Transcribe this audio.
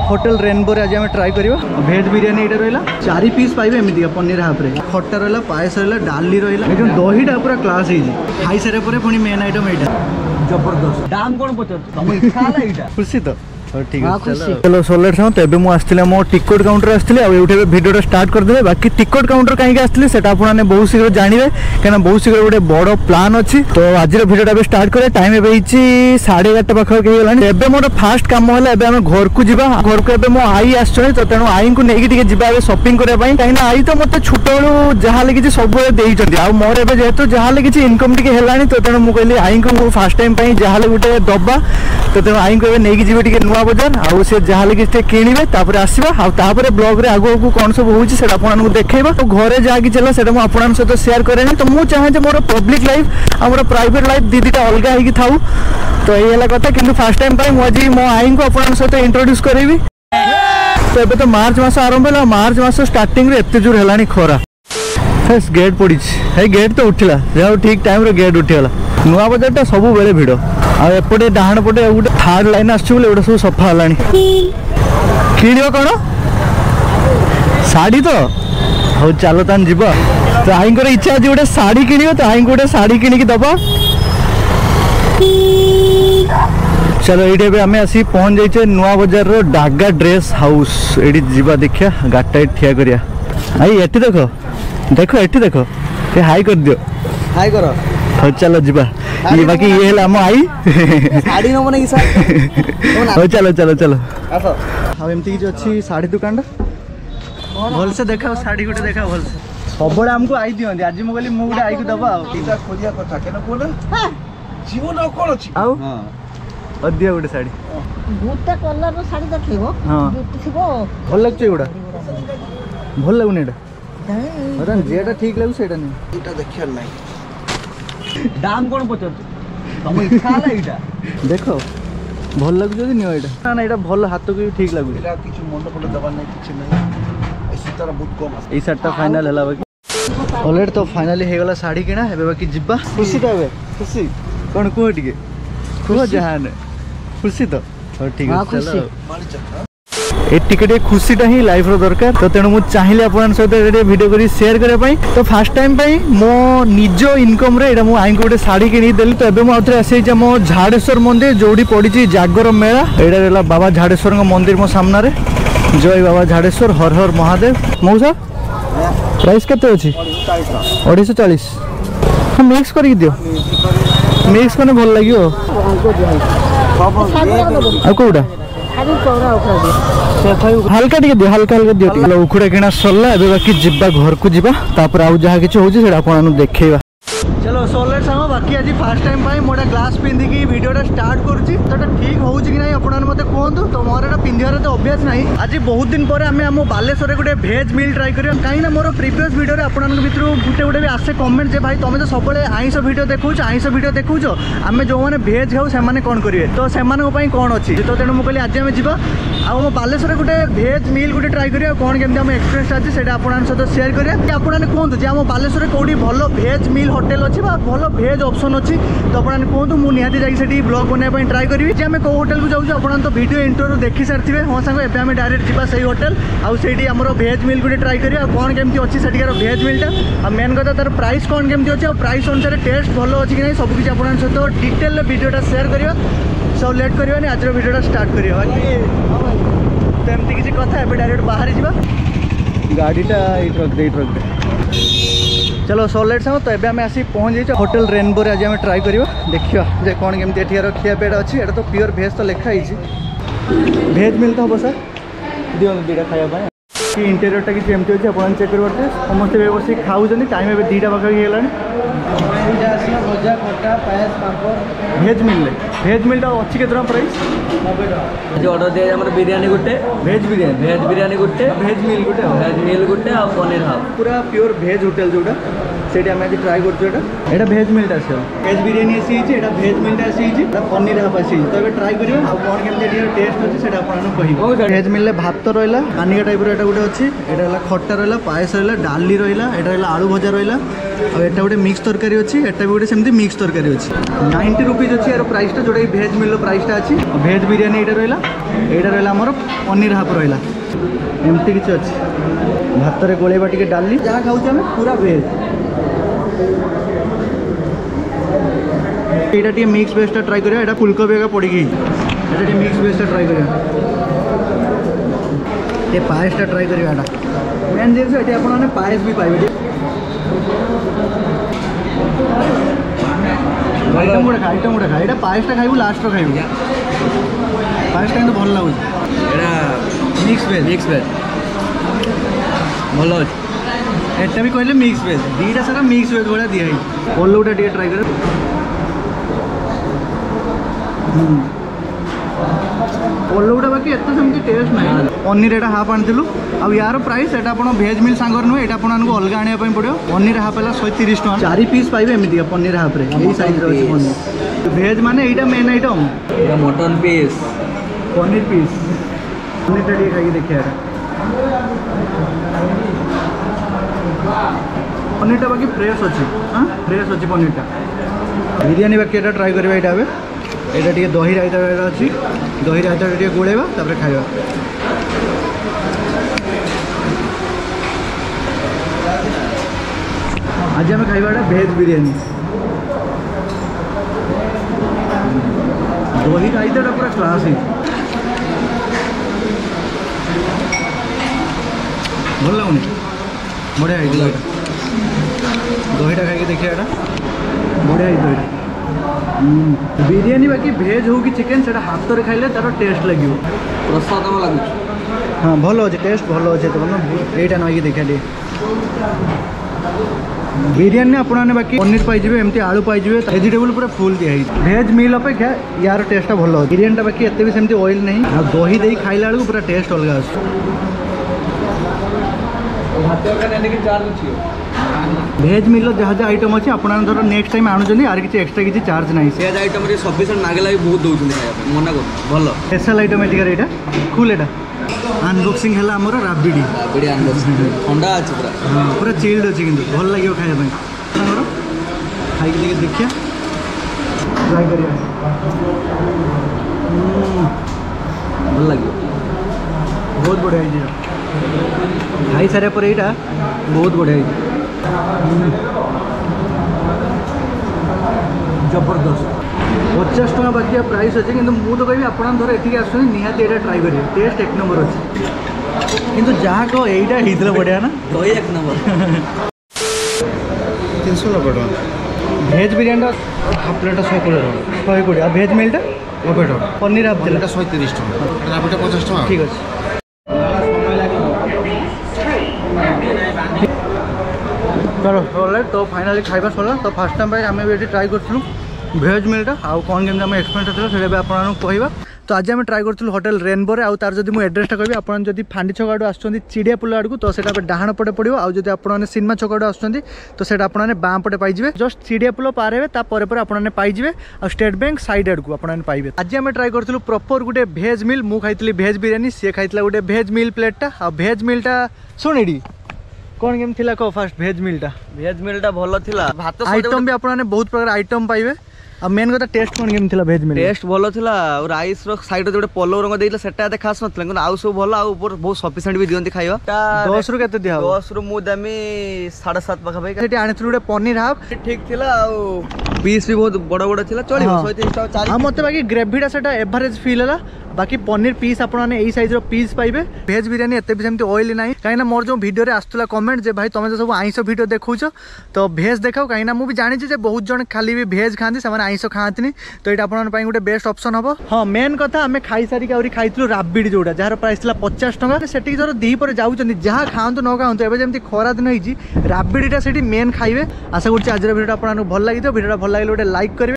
Hotel rainbow आज आम try करवा भेज बिरियानी ये रहा 4 पीस पाइबे एमती पनीर हाफ रे खट्टा रहा पायस रहा डाली रहा दहीटा पूरा क्लास खाई सारे पुणी मेन आइटम यहाँ जबरदस्त दाम कौन पचार खुशी तो ठीक है चलो सोलर साउंड तो एबे मु आस्थिले मो टिकट काउंटर आस्थिले आ एउठे वीडियोटा स्टार्ट कर देबे बाकी टिकट काउंटर काहे के आस्थिले सेटा आपन बहुत शीघ्र जानिबे केना बहुत शीघ्र गोटे बड़ प्लान अछि तो आज रो वीडियोटा बे स्टार्ट करे टाइम एबे हिची 11:30 पाखा के गेलानी एबे मोर फास्ट काम होला एबे हम घर को जिबा घर को एबे मो आई आछो तो तेनो आई को नेकी टिके जिबा एबे शॉपिंग करे पई काहे ना आई तो मते छोटो जहा लगी जे सब देई चंदी आ मोर एबे जेतो जहा लगी जे इनकम टिके हेलानी तो तेनो मु कहली आई को फास्ट टाइम पई जहा लगी गोटे दबा तो तेनो आई को एबे नेकी जिबे टिके नुवा बजार आउ से जहा लगी किणवे तापर आसवा आ तापर ब्लॉग रे आगो को कौन सब होउची सेटा आपन देखैबा तो घरे जाकी चला सेटा मु आपन सहित शेयर करेनी तो मु चाहे जे मोर पब्लिक लाइफ और प्राइवेट लाइफ दीदीटा अलगा हेकी थाउ तो ये वाला कथा किंतु फर्स्ट टाइम पई मु आज मो आई को आपन सहित इंट्रोड्यूस करेबी तो एबे तो मार्च मास आरंभ होला मार्च मास स्टार्टिंग रे एते जोर हेलानी खरा फेस गेट पड़ी है गेट तो उठिला जाओ ठीक टाइम रे गेट उठिला नुआ बजारटा सब बेले भिड़ आ एपटे डाहाण पटे गोटे थर्ड लाइन आसुले गोटे सब सफा हलानी किण कौन साड़ी तो हो चलो तान जीव तो आई इच्छा अच्छी गोटे साड़ी किण तो आई गोटे साड़ी किणी दबा चलो ये आम आसी पहुँच जाइए नुआ बजार रो डागा ड्रेस हाउस ये जीवा देखिया गाटा ठिया करिया आई एटी देख देख एटी देख ये हाई कर दियो हाई कर हो चलो जीवा ये बाकी ये आम आई साड़ी न बने हो चलो चलो चलो आसो हाँ एमती किसी अच्छी साड़ी दुकान भल से देखा साड़ी गोटे देखा भल से सब आमको आई दिखती आज मुझे गोटे आई को दबा खोजा कथा केना कोन जीवन कोन अछि आउ दिया गोटे साड़ी गोटे कलर रो साड़ी देखिबो हां थिबो भल लागछ एगुडा भल लागुनी एटा अरे जेटा ठीक लागु सेटा नहीं एटा देखिया नहीं दाम कोन पचर तुम इच्छा ला एटा देखो भल लागु जदी नियो एटा ना एटा भल हाथ को ठीक लागु एटा किछ मंड पड दबा नहीं किछ नहीं ऐसी तरह बहुत कम ए शर्ट फाइनल हला बाकी ऑलरेडी तो फाइनली हे गला साड़ी किना हेबे बाकी जिब्बा खुशी तबे खुशी कोन को टिके को जहान खुशी तो ठीक है चलो ए टिकेट खुशीटा ही लाइफ रो दरकार तो तेणु मुझे चाहिए अपन सहित वीडियो करी शेयर करने पाई तो फर्स्ट टाइम पाई मो निज इनकम रे एटा मो आई गोटे साड़ी किनी देली तो एबे मो आउथरे आसी जे मो झाड़ेश्वर मंदिर जोड़ी पड़ी जागर मेला एटा रहला बाबा झाड़ेश्वर मंदिर मो सामना रे जय बाबा झाड़ेश्वर हर हर महादेव मौसा प्राइस केते अछि 240 हम मिक्स करी दियो मिक्स कने भल लागियो आ कोडा हल्का टिके दियो हल्का हल्का दियो उखुड़ा किना सरला एबे बाकी जिब्बा घर को जिबा तापर आउ जहा किछ होची सेडा आपन देखैबा चलो सोलर सामा बाकी आज फर्स्ट टाइम पाई मोटा ग्लास पिंधिकी वीडियोटा स्टार्ट करूची तो ठीक होउची कि नाही आपन मते कहंतु तो मोर एटा पिंधियार तो अभ्यास नाही आज बहुत दिन पर आमे हम बालेश्वर गोटे भेज मिल ट्राई करियो काई ना मोर प्रीवियस वीडियो रे आपन भितर गुटे गुटे भी आसे कमेंट जे भाई तमे तो सबले आइंस वीडियो देखौछ आइंस वीडियो देखौछ आमे जो माने भेज खाउ से माने कोन करिवे तो से माने पई कोन अछि तो तेनु म कहली आज आमे जिबा आ हम बालेश्वर गोटे भेज मिल गोटे ट्राई करियो कोन केमते हम एक्सपीरियंस अछि सेटा आपन सहित शेयर करिया आपन कहंतु जे हम बालेश्वर कोडी भलो भेज मिल होटल अछि बा भलो भेज ऑप्शन अछि तो आपन कहंतु मु निहाती जाई सेठी ब्लॉग बने पई ट्राई करबी जे हम को होटल को जाउ आपन तो वीडियो इंट्रो देखि सारथिबे हो संग एबे हम डायरेक्ट जिबा सही होटल आ सेठी हमरो भेज मिल गोटे ट्राई करिया कोन केमती अछि सेठीकार भेज मिलटा आ मेन कथा तार प्राइस कोन केमती अछि आ प्राइस अनुसार टेस्ट भलो अछि कि नै सब किछ आपन सहित डिटेल वीडियोटा शेयर करियो सब लेट करियो नै आज रो वीडियोटा स्टार्ट करियो बाकी तेमती किसी कथा एबे डायरेक्ट बाहर जिबा गाड़ीटा ई ट्रक दे चलो सोलेट संग तो एबे हम आसी पहुंच जाइए होटल रेनबो रे आज हम ट्राई करियो देखियो जे कोन केमती एठियार खिया पेड़ा अछि एटा तो प्योर भेज तो लिखा हिची भेज मिलता हो सर दियो दीटा खाया भाई कि इंटीरियरटा कि केमती अछि अपन चेक करबते समस्त बेबसी खाउ जनी टाइम एबे दीटा बाका गेलानी भजा खट्टा पायस पापड़ भेज मिलटा अच्छी केतना प्राइस 90 टका जो ऑर्डर दिया हमर बिरयानी गुटे भेज बिरयानी गुटे भेज मिल गुटे आ पनीर हाफ पूरा प्योर भेज होटल जोटा सेठी हम आज ट्राई करछु एटा भेज मिलटा छै भेज बिरयानी आसी छि एटा भेज मिलटा आसी छि एटा पनीर हाफ आसी तो एबे ट्राई करियो आ कोन केमते टेस्ट अछि सेटा आपन कहिबो भेज मिलले भात तो रहला कानिका टाइप रो एटा गुटे अछि एटा हला खट्टा रहला पायस रहला डाली रहला एटा हला आलू भजा रहला आ एटा गुटे मिक्स तरकारी अछि एटा भी गुटे सेमती मिक्स तरकारी अछि 90 रुपीस अछि यार प्राइस टा जोटा भेज मिल प्राइसटा अच्छी भेज बिरियानी यहाँ रहा आमर पनीर हाफ रहा एमती किसी अच्छी भात में गोलेबा टे डाली जहाँ खाऊँ आम पूरा भेज यहाँ टे मिक्स वेजटा ट्राई करा यहाँ फुलकोबी पड़ी यहाँ मिक्स वेजटा ट्राई करा पायसटा ट्राई करा मेन जिन ये आपने पायस भी पाइबे आइटम गुड़ा खा यहाँ पायसटा खाइबू लास्ट खाइबू पायसटा तो भल लगुच मिक्स वेज भल एटा भी कहले मिक्स वेज दीटा सारा मिक्स वेज भाया दिखाई पल्लवटा टे ट्राई कर पल्लवटा बाकी एत सेमती टेस्ट ना पनीर एटा हाफ आनी आउ यार प्राइस एटा आप भेज मिल सांगर नुहे ये आपको अलग आने पड़ो पनीर हाफ है 130 टका 4 पीस पाइबे एमती पनीर हाफ रे यही साइज पनीर भेज माने यहाँ main item mutton piece paneer piece पनीरटा टे खाई देखिए पनीरटा बाकी फ्रेश अच्छी हाँ फ्रेश अच्छी पनीरटा बिरियानी बाकी यहाँ ट्राई करवा यहाँ यहाँ टे दही रायता अच्छी दही रायता टे गोलेबा तापर खाइबा आज आम खाइबा भेज बिरियानी दही रायता पूरा क्लासिक भल लगुनि बढ़िया दहीटा खाई देखिए यहाँ बढ़िया दहीटा बिरियानी बाकी भेज हो कि चिकेन से हाथ में खाइले तार टेस्ट लगे प्रसाद लगुच हाँ भल अच्छे टेस्ट भल अच्छे तो यहाँ नई देखा बिरियानी आपने बाकी पनीर पाइबे एमती आलू पाइबे वेजिटेबल पूरा फुल दिखाई भेज मिल अपेक्षा यार टेस्टा भल बिरियानी बाकी एत भी सेमती ऑयल नहीं दही दे खाइला बेलू पूरा टेस्ट अलग आस भेज मिल जहाँ जहाँ आइटम अच्छी आप धर नेक्स्ट टाइम आणुचंदी आर किसी एक्स्ट्रा किसी चार्ज नहीं भेज आइटम सफिशिएंट मागेला भी बहुत दौरान मना कर भल स्पेशल आइटम एटिकार यहाँ खुल एटा अनबॉक्सिंग है आमर राबिडी ठंडा अच्छे पूरा हाँ पूरा चिल्ड अच्छी कि भल लगे खाइबा खाई देखिए ट्राई कर भल लगे बहुत बढ़िया है खाई सारे पर यहाँ बहुत बढ़िया है जबरदस्त 50 टका बाकी प्राइस अच्छे कि मुझे तो कह आप धर ये आसुँच निहाती यहाँ ट्राई करेंगे टेस्ट एक नंबर अच्छे कि जहाँ कह यहीटा बढ़िया ना दही एक नंबर 390 टका भेज बिरियानी हाफ प्लेट 120 आ भेज मिलटा 90 टका पनीर हाफ प्लेट 130 टका 50 टका ठीक अच्छे चलो तो फाइनाली खाइबा सरला तो फास्ट टाइम आम भी ट्राई करूँ भेज मिलटा आउ कौन केमती आम एक्सपीरियंस था से आपको कहवा तो आज आम ट्राई करूँ होटेल रेनबो रे आउ तार जब मुझे एड्रेसटा कहि आप फांडी छक आड़ आस चिड़ियापुल आड़ को तो से डाण पटे पड़ो आउ जब आपने सिनेमा छक आड़ आस तो से आपने बाँ पटे पाइबे जस्ट चिड़ियापुल पार हे आपने पाइबे आ स्टेट बैंक साइड आड़ को आपने पाइबे आज आम ट्राई करूँ प्रॉपर गोटे भेज मिल मु खाई भेज बिरियानी सी खाई गोटे भेज मिल प्लेटा आ भेज मिलटा शुणी कौन केम थिला को फास्ट भेज मिलटा भल थिला भात आइटम भी आपने बहुत प्रकार आइटम पाइबे आ मेन कथा टेस्ट कौन केम थिला भेज मिल टेस्ट भल थिला राइस रो साइड रे जो पल्लव रंग देइला सेटा एते खास नथला कि आउ सब भल आउ बहुत सफिशिएंट भी दियंती खाइबा 10 रु केते दिया 10 रु मु देमी 7.5 पाखा भाई सेटी आने थ्रू पनीर हाफ ठीक थिला आउ पीस भी बहुत बड़ बड़ थिला चलिबो 130 टका 4 हां मते बाकी ग्रेवीटा सेटा एवरेज फील हला बाकी पनीर पीस आपने यही साइज पीस पाइबे भेज बिरियानी एत भी सेमती ऑयल ना कहीं मोर जो वीडियो रे आसला कमेंट जे भाई तुम तो सब आइंस वीडियो देखौछ तो भेज देखाओ कहीं मुझे जानी जे बहुत जन खाली भी भेज खाती से आइंस खाती तो ये आपन गोटे बेस्ट ऑप्शन हम हाँ मेन कथा आम खाई सारिक खाई राबिडी जोटा जार प्राइस 50 टका से धर दीपर जाऊँ जहाँ खातु न खातु एवं जमी खरा दिन होती राबिडीटा से मेन खाइबे आशा करुँच आज वीडियो आपको भल लगी वीडियो भल लगे गोटे लाइक करेंगे।